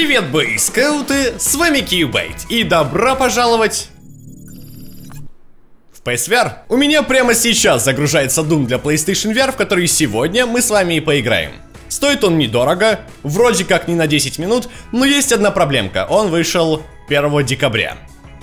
Привет, бойскауты, с вами Кьюбайт, и добро пожаловать в PSVR. У меня прямо сейчас загружается Doom для PlayStation VR, в который сегодня мы с вами и поиграем. Стоит он недорого, вроде как не на 10 минут, но есть одна проблемка, он вышел 1 декабря.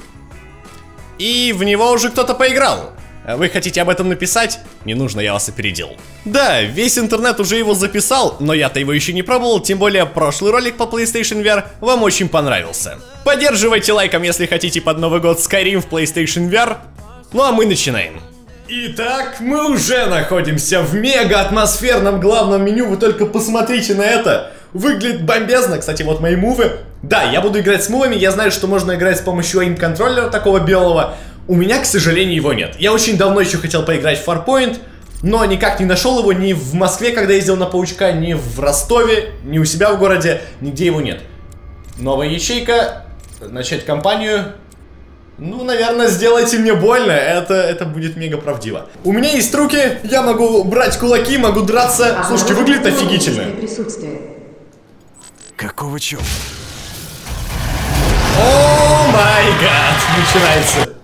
И в него уже кто-то поиграл. Вы хотите об этом написать? Не нужно, я вас опередил. Да, весь интернет уже его записал, но я-то его еще не пробовал, тем более прошлый ролик по PlayStation VR вам очень понравился. Поддерживайте лайком, если хотите под Новый год Skyrim в PlayStation VR. Ну а мы начинаем. Итак, мы уже находимся в мега-атмосферном главном меню, вы только посмотрите на это. Выглядит бомбезно, кстати, вот мои мувы. Да, я буду играть с мувами, я знаю, что можно играть с помощью aim-контроллера такого белого. У меня, к сожалению, его нет. Я очень давно еще хотел поиграть в Farpoint, но никак не нашел его ни в Москве, когда ездил на Паучка, ни в Ростове, ни у себя в городе, нигде его нет. Новая ячейка, начать кампанию. Ну, наверное, сделайте мне больно, это будет мега правдиво. У меня есть руки, я могу брать кулаки, могу драться. Слушайте, выглядит офигительно. Какого черта? О май гад, начинается.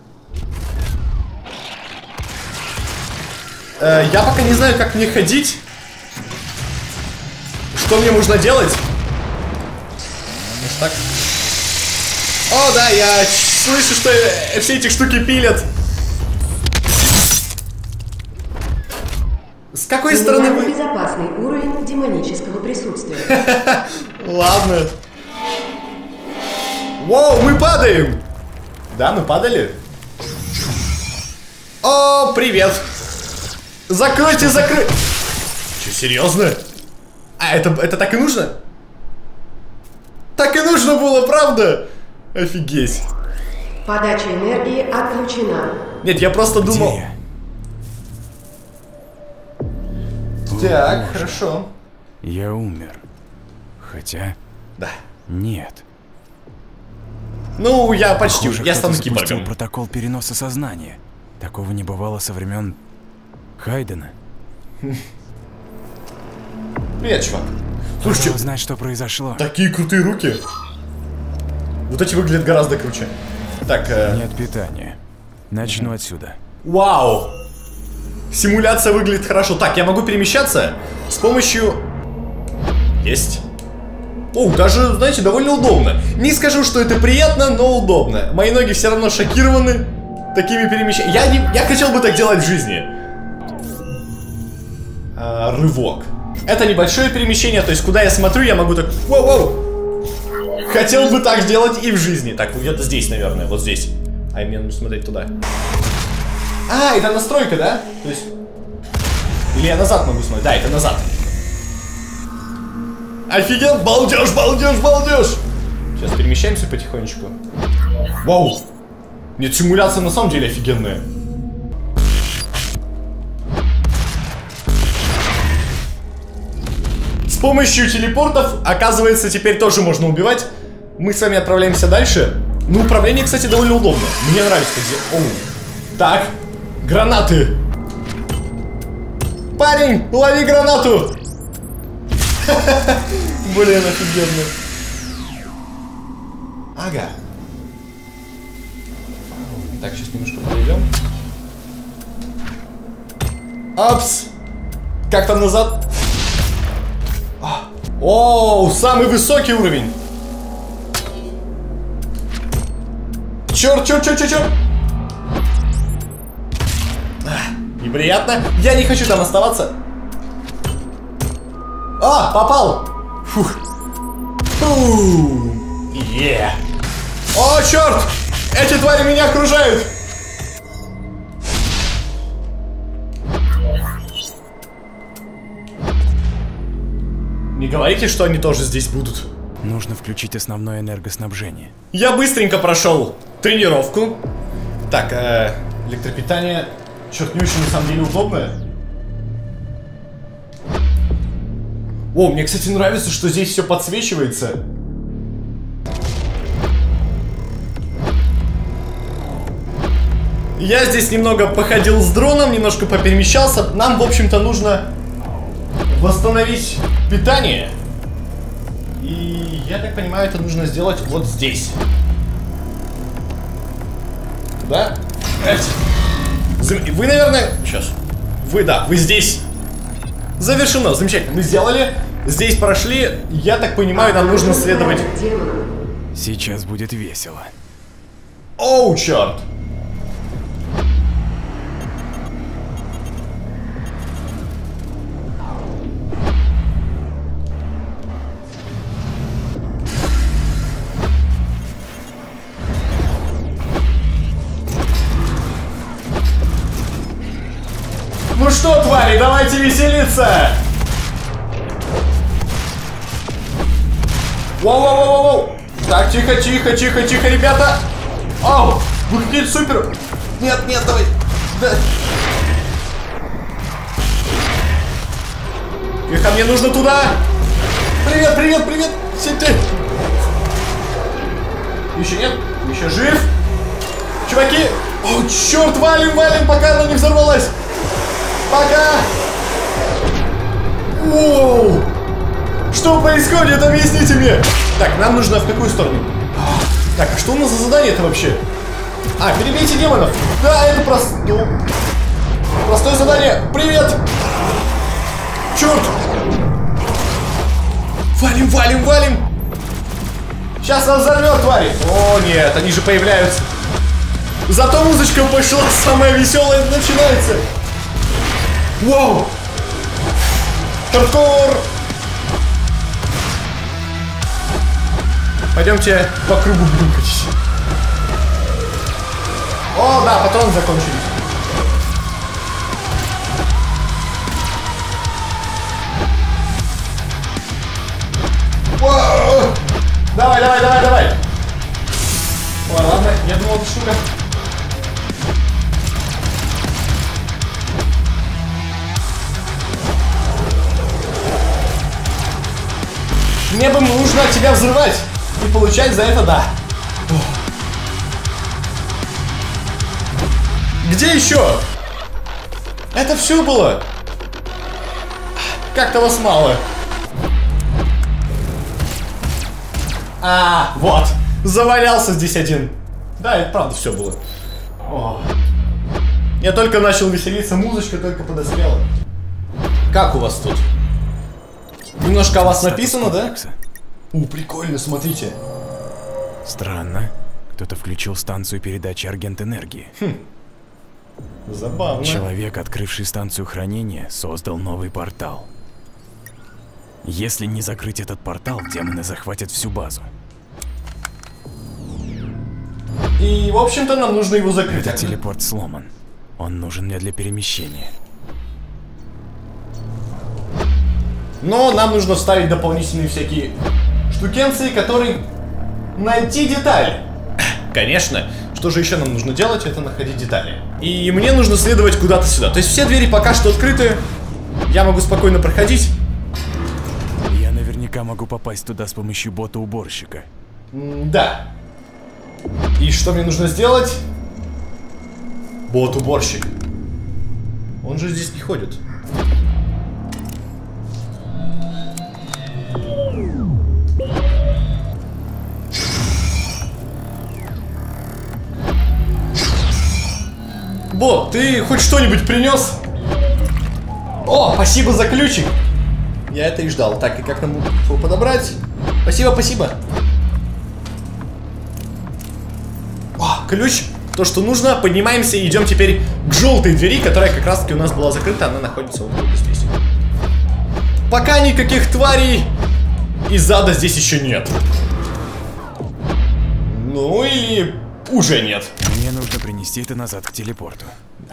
Я пока не знаю, как мне ходить. Что мне нужно делать? Может так? О, да, я слышу, что все эти штуки пилят. С какой стороны вы? Безопасный уровень демонического присутствия. Ладно. Воу, мы падаем! Да, мы падали? О, привет! Закройте, закройте! Че, серьезно? А, это так и нужно? Так и нужно было, правда? Офигеть. Подача энергии отключена. Нет, я просто думал... Так, хорошо. Я умер. Хотя... Да. Нет. Ну, я почти... Похоже, я стану кто-то запустил киборгом. протокол переноса сознания. Такого не бывало со времен Хайдена. Привет, чувак. Слушайте, Узнать, что произошло. такие крутые руки. Вот эти выглядят гораздо круче. Так, Нет питания. Начну отсюда. Вау! Симуляция выглядит хорошо. Так, я могу перемещаться с помощью... Есть. О, даже, знаете, довольно удобно. Не скажу, что это приятно, но удобно. Мои ноги все равно шокированы такими перемещениями. Я хотел бы так делать в жизни. Рывок. Это небольшое перемещение, то есть куда я смотрю, я могу так... Воу-воу! Хотел бы так сделать и в жизни. Так, где-то здесь, наверное, вот здесь. А мне нужно смотреть туда. А, это настройка, да? То есть... Или я назад могу смотреть? Да, это назад. Офигел, балдеж, балдеж, балдеж. Сейчас перемещаемся потихонечку. Вау. Нет, симуляция на самом деле офигенная. С помощью телепортов, оказывается, теперь тоже можно убивать. Мы с вами отправляемся дальше. Ну, управление, кстати, довольно удобно. Мне нравится, где... Оу. Так, гранаты. Парень, лови гранату. Блин, офигенно. Ага. Так, сейчас немножко подойдем. Апс. Как там назад? Оу, самый высокий уровень. Черт, черт, черт, черт, черт. Неприятно. Я не хочу там оставаться. А, попал. Фух. Е. О, черт! Эти твари меня окружают. Не говорите, что они тоже здесь будут. Нужно включить основное энергоснабжение. Я быстренько прошел тренировку. Так, электропитание. Черт, не очень на самом деле удобное. О, мне, кстати, нравится, что здесь все подсвечивается. Я здесь немного походил с дроном, немножко поперемещался. Нам, в общем-то, нужно восстановить питание. И Я так понимаю, это нужно сделать вот здесь. Да? Вы, наверное... Сейчас. Вы, да, вы здесь. Завершено, замечательно. Мы сделали. Здесь прошли. Я так понимаю, нам нужно следовать... Сейчас будет весело. Оу, черт! Ну что, твари, давайте веселиться! Воу-воу-воу-воу! Так, тихо, тихо, тихо, тихо, ребята! Ау! Вы какие-то супер... Нет, нет, давай! Да. Тихо, мне нужно туда! Привет, привет, привет! Сидите! Еще нет? Еще жив? Чуваки! О, черт, валим, валим, пока она не взорвалась! Пока! Воу! Что происходит? Объясните мне! Так, нам нужно в какую сторону? Так, а что у нас за задание-то вообще? А, перебейте демонов! Да, это простое задание! Привет! Черт! Валим, валим, валим! Сейчас нас взорвет, твари! О, нет, они же появляются! Зато музычка пошла, самая веселая начинается! Вау! Хардкор! Пойдемте по кругу будем катить. О, да, патроны закончились. Вау! Давай, давай, давай, давай. Ой, ладно, я думал, это штука. Мне бы нужно тебя взрывать и получать за это, да. Где еще? Это все было. Как-то вас мало. А, вот. Завалялся здесь один. Да, это правда все было. О. Я только начал веселиться, музычка только подоспела. Как у вас тут? Немножко о вас написано, да? Прикольно, смотрите. Странно. Кто-то включил станцию передачи Аргент Энергии. Забавно. Человек, открывший станцию хранения, создал новый портал. Если не закрыть этот портал, демоны захватят всю базу. И, в общем-то, нам нужно его закрыть. Этот телепорт сломан. Он нужен мне для перемещения. Но нам нужно вставить дополнительные всякие штукенции, которые... Найти деталь. Конечно. Что же еще нам нужно делать? Это находить детали. И мне нужно следовать куда-то сюда. То есть все двери пока что открыты. Я могу спокойно проходить. Я наверняка могу попасть туда с помощью бота-уборщика. Да. И что мне нужно сделать? Бот-уборщик. Он же здесь не ходит. Бот, ты хоть что-нибудь принес? О, спасибо за ключик. Я это и ждал. Так, и как нам его подобрать? Спасибо, спасибо. О, ключ. То, что нужно. Поднимаемся и идем теперь к желтой двери, которая как раз таки у нас была закрыта. Она находится вот здесь. Пока никаких тварей из ада здесь еще нет. Ну или уже нет. Мне нужно принести это назад к телепорту. Да.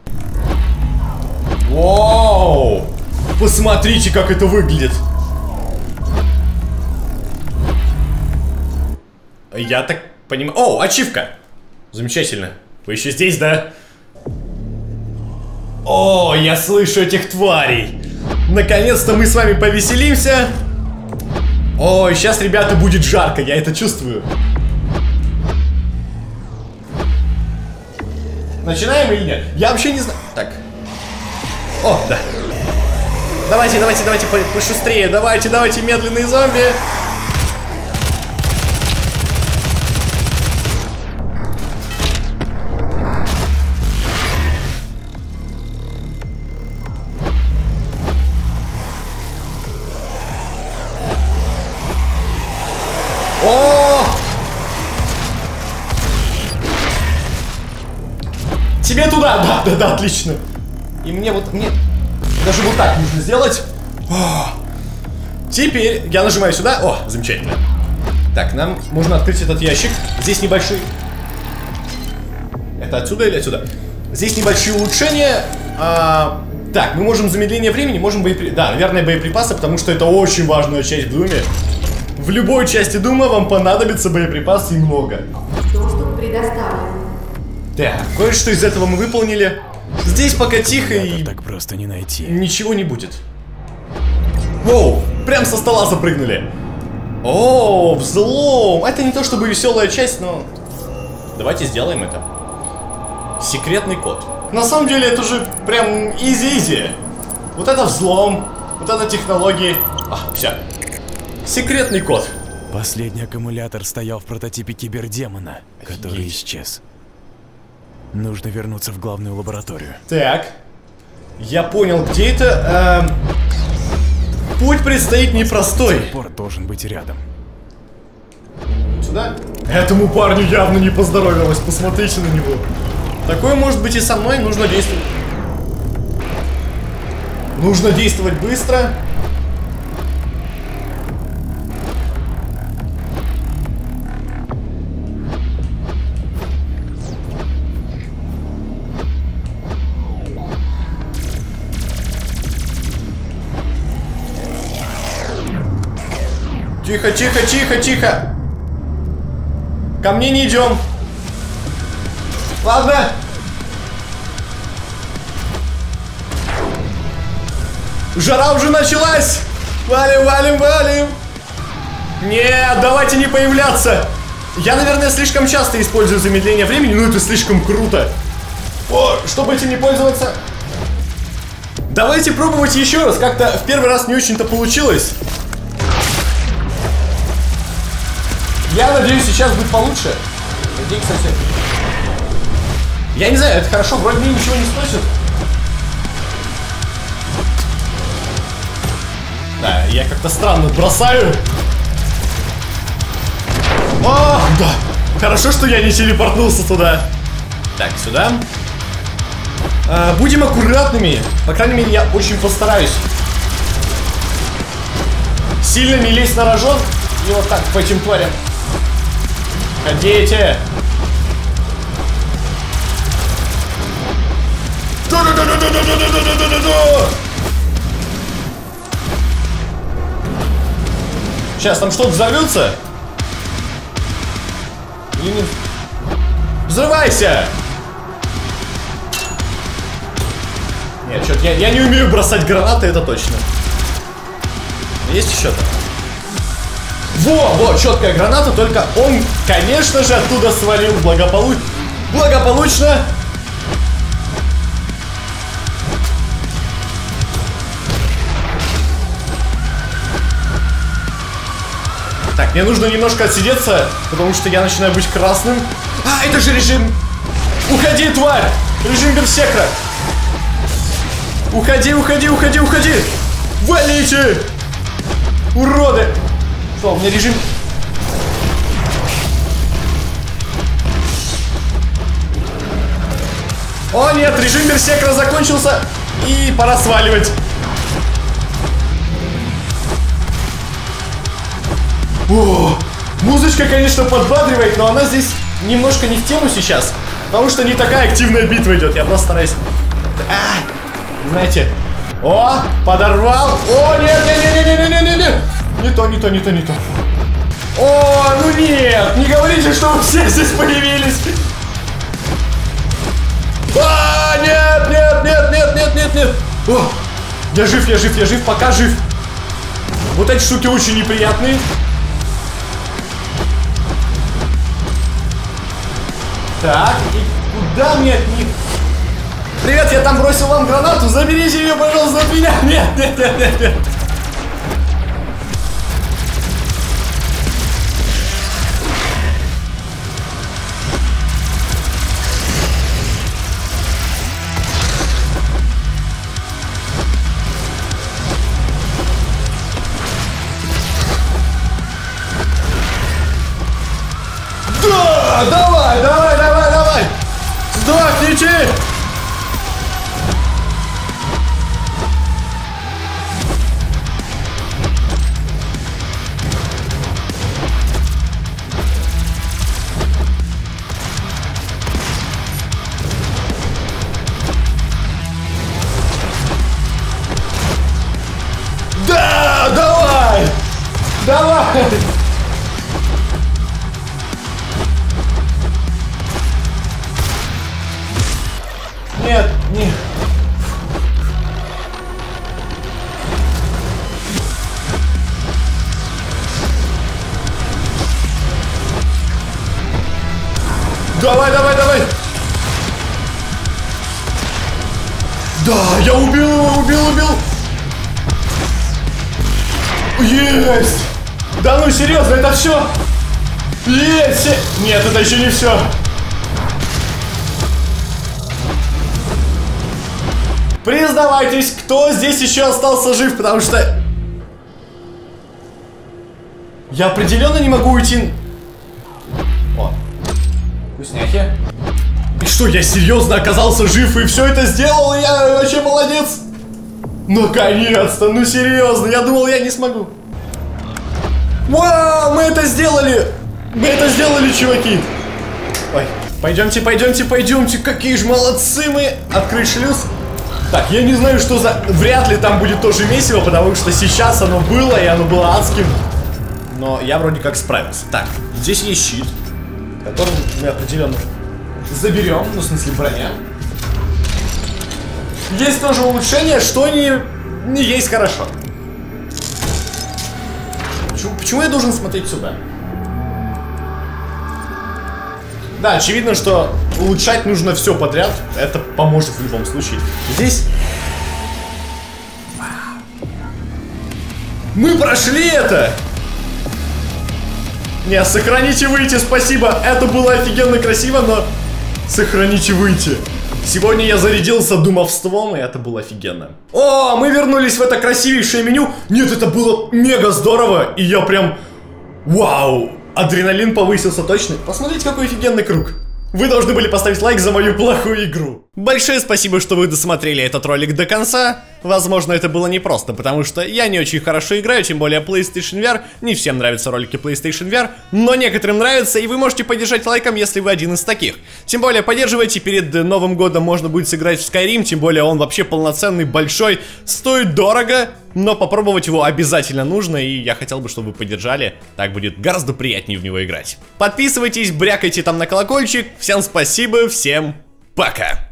Воу! Посмотрите, как это выглядит. Я так понимаю... О, ачивка! Замечательно. Вы еще здесь, да? О, я слышу этих тварей. Наконец-то мы с вами повеселимся. О, сейчас, ребята, будет жарко, я это чувствую. Начинаем или нет? Я вообще не знаю. Так. О, да. Давайте, давайте, давайте пошустрее. Давайте, давайте, медленные зомби. О! Тебе туда! Да, отлично. И мне даже вот так нужно сделать. О! Теперь я нажимаю сюда. О, замечательно. Так, нам можно открыть этот ящик. Здесь небольшой... Это отсюда или отсюда? Здесь небольшие улучшения. Так, мы можем замедление времени, можем Да, наверное, боеприпасы, потому что это очень важная часть в Думе. В любой части Дума вам понадобятся боеприпасы и много. Доступ предоставлен. Так, кое-что из этого мы выполнили. Здесь пока тихо и... Так просто не найти. Ничего не будет. Воу, прям со стола запрыгнули. О, взлом. Это не то чтобы веселая часть, но... Давайте сделаем это. Секретный код. На самом деле это же прям изи-изи. Вот это взлом, вот это технологии. Все. Секретный код. Последний аккумулятор стоял в прототипе кибердемона, который исчез. Нужно вернуться в главную лабораторию. Так. Я понял, где это. Путь предстоит непростой. Порт должен быть рядом. Сюда? Этому парню явно не поздоровилось. Посмотрите на него. Такое может быть и со мной. Нужно действовать. Нужно действовать быстро. Тихо, тихо, тихо, тихо. Ко мне не идем. Ладно. Жара уже началась. Валим, валим, валим. Нет, давайте не появляться. Я, наверное, слишком часто использую замедление времени, но это слишком круто. О, чтобы этим не пользоваться. Давайте пробовать еще раз. Как-то в первый раз не очень-то получилось. Я надеюсь, сейчас будет получше. Иди, кстати. Я не знаю, это хорошо, вроде мне ничего не сносит. Да, я как-то странно бросаю. О, да. Хорошо, что я не телепортнулся туда. Так, сюда. Будем аккуратными. По крайней мере, я очень постараюсь. Сильно не лезть на рожон. И вот так по этим тварям. Ходите! Сейчас там что-то взорвется? Или не... Взрывайся! Нет, что-то я не умею бросать гранаты, это точно. Есть еще-то? Во, четкая граната, только он, конечно же, оттуда свалил благополучно. Так, мне нужно немножко отсидеться, потому что я начинаю быть красным. Это же режим... Уходи, тварь! Режим берсеркера! Уходи, уходи, уходи, уходи! Валите! Уроды! Что, у меня режим... О нет, режим берсеркера закончился. И пора сваливать. О, музычка, конечно, подбадривает, но она здесь немножко не в тему сейчас. Потому что не такая активная битва идет. Я просто стараюсь... знаете... О, подорвал. О, нет, не-не-не-не-не-не-не. Не то, не то, не то, не то. О, ну нет, не говорите, что вы все здесь появились. Нет, нет, нет, нет, нет, нет, нет. О, я жив, я жив, я жив, пока жив. Вот эти штуки очень неприятные. Так, и куда мне от них? Привет, я там бросил вам гранату, заберите ее, пожалуйста, от меня. Нет, нет, нет, нет, нет. Да, давай, давай, давай, давай! Сдохните! Да, давай! Давай! Нет, нет. Давай, давай, давай. Да, я убил его, убил. Есть! Да ну серьезно, это все? Есть! Нет, это еще не все. Признавайтесь, кто здесь еще остался жив, потому что я определенно не могу уйти. О, вкусняхи. И что, я серьезно оказался жив и все это сделал, и я вообще молодец. Наконец-то, ну серьезно, я думал, я не смогу. Вау, мы это сделали! Мы это сделали, чуваки! Ой, пойдемте, какие же молодцы мы! Открыть шлюз. Так, я не знаю, что за... Вряд ли там будет тоже месиво, потому что сейчас оно было, и оно было адским. Но я вроде как справился. Так, здесь есть щит, который мы определенно заберем, ну, в смысле, броня. Есть тоже улучшение, что не есть хорошо. Почему я должен смотреть сюда? Да, очевидно, что улучшать нужно все подряд. Это поможет в любом случае. Здесь... Мы прошли это! Не, сохраните выйти, спасибо. Это было офигенно красиво, но... Сохраните выйти. Сегодня я зарядился думовством, и это было офигенно. О, мы вернулись в это красивейшее меню. Нет, это было мега здорово. И я прям... Вау! Адреналин повысился точно. Посмотрите, какой офигенный круг. Вы должны были поставить лайк за мою плохую игру. Большое спасибо, что вы досмотрели этот ролик до конца. Возможно, это было непросто, потому что я не очень хорошо играю, тем более PlayStation VR. Не всем нравятся ролики PlayStation VR, но некоторым нравится, и вы можете поддержать лайком, если вы один из таких. Тем более, поддерживайте, перед Новым годом можно будет сыграть в Skyrim, тем более он вообще полноценный, большой, стоит дорого, но попробовать его обязательно нужно, и я хотел бы, чтобы вы поддержали, так будет гораздо приятнее в него играть. Подписывайтесь, брякайте там на колокольчик, всем спасибо, всем пока!